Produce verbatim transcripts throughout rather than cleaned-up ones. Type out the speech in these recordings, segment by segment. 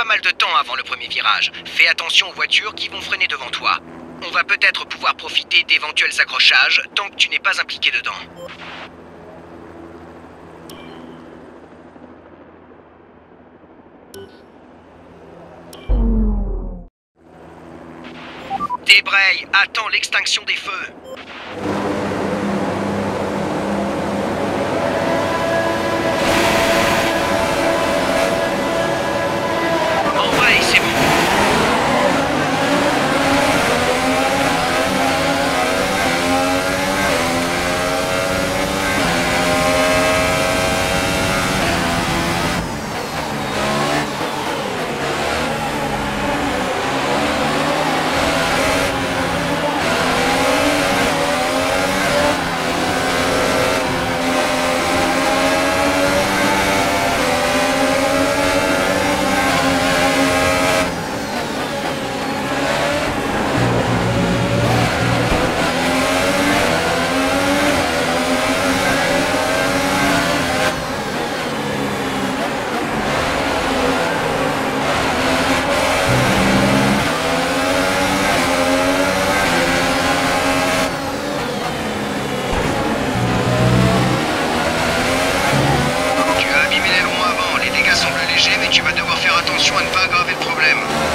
pas mal de temps avant le premier virage. Fais attention aux voitures qui vont freiner devant toi. On va peut-être pouvoir profiter d'éventuels accrochages tant que tu n'es pas impliqué dedans. Débraye, attends l'extinction des feux. Embraye, c'est bon. Mais tu vas devoir faire attention à ne pas aggraver le problème.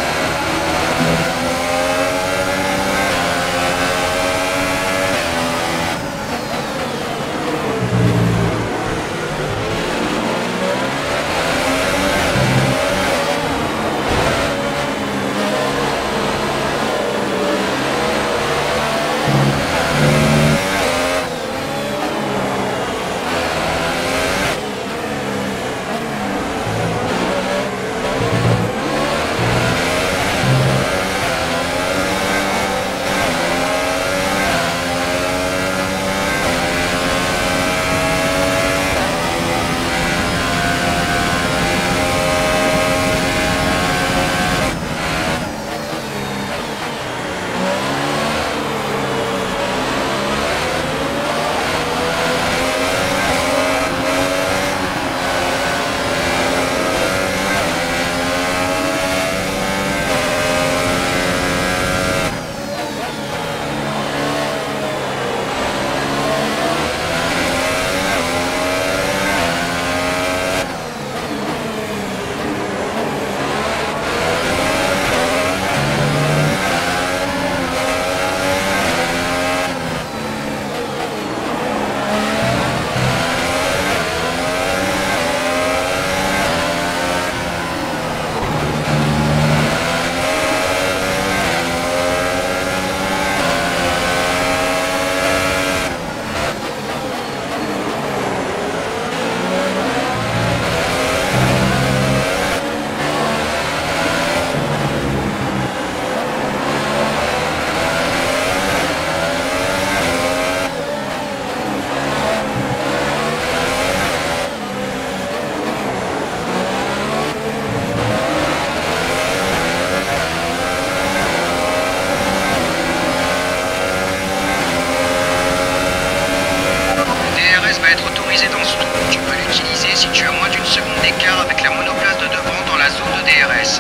Va être autorisé dans ce tour. Tu peux l'utiliser si tu as moins d'une seconde d'écart avec la monoplace de devant dans la zone de D R S.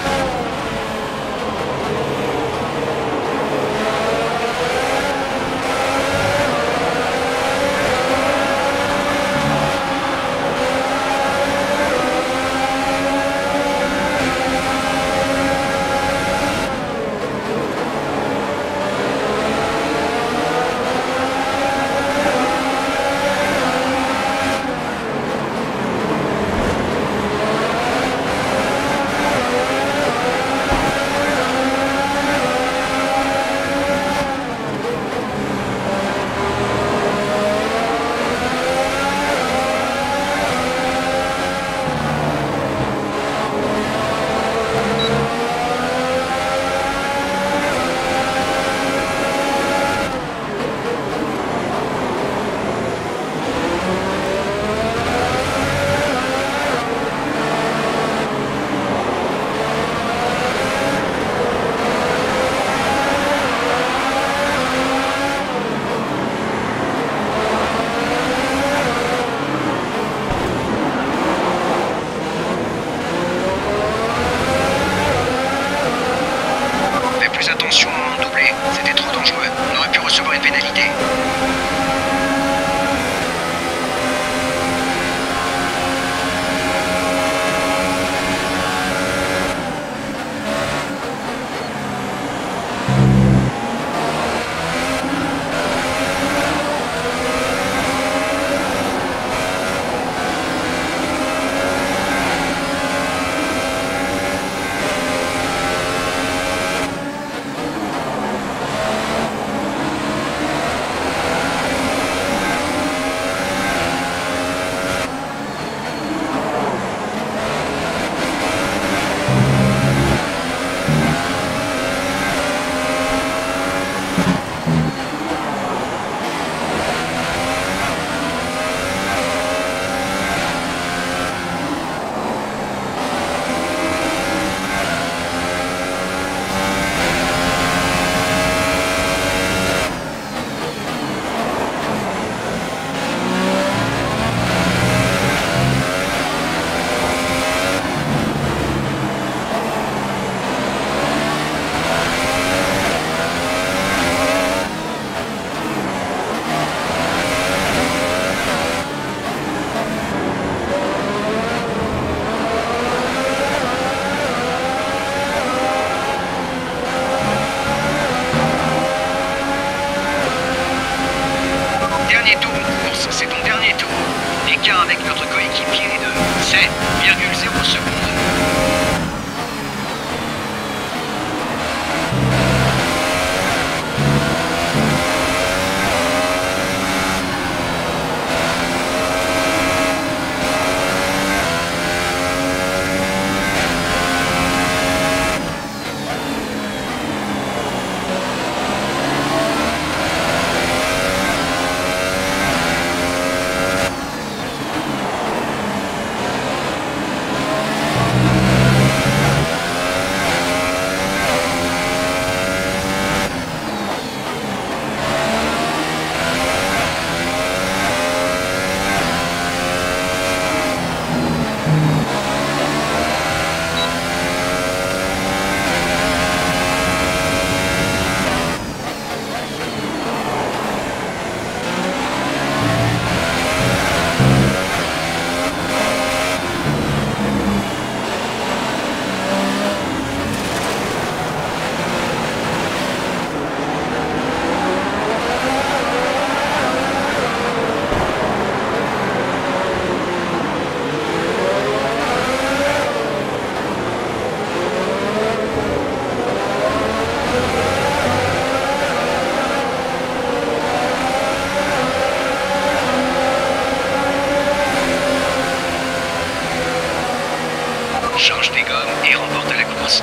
dernier tour en course, c'est ton dernier tour. L'écart avec notre coéquipier est de sept virgule zéro secondes. Change tes gommes et remporte la course.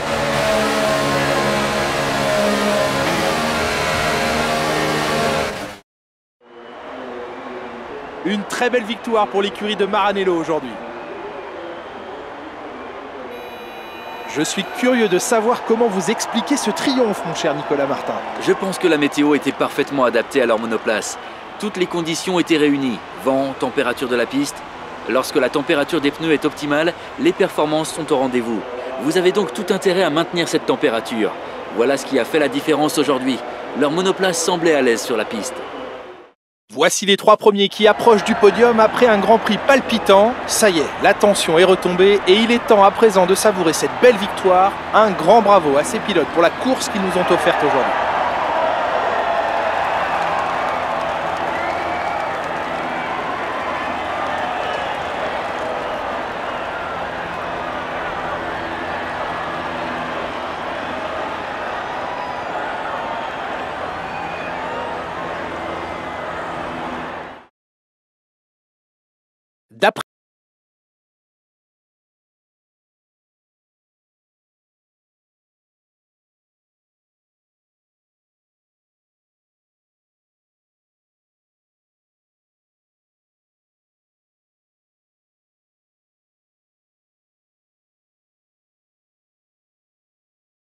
Une très belle victoire pour l'écurie de Maranello aujourd'hui. Je suis curieux de savoir comment vous expliquez ce triomphe, mon cher Nicolas Martin. Je pense que la météo était parfaitement adaptée à leur monoplace. Toutes les conditions étaient réunies. Vent, température de la piste. Lorsque la température des pneus est optimale, les performances sont au rendez-vous. Vous avez donc tout intérêt à maintenir cette température. Voilà ce qui a fait la différence aujourd'hui. Leur monoplace semblait à l'aise sur la piste. Voici les trois premiers qui approchent du podium après un Grand Prix palpitant. Ça y est, la tension est retombée et il est temps à présent de savourer cette belle victoire. Un grand bravo à ces pilotes pour la course qu'ils nous ont offerte aujourd'hui.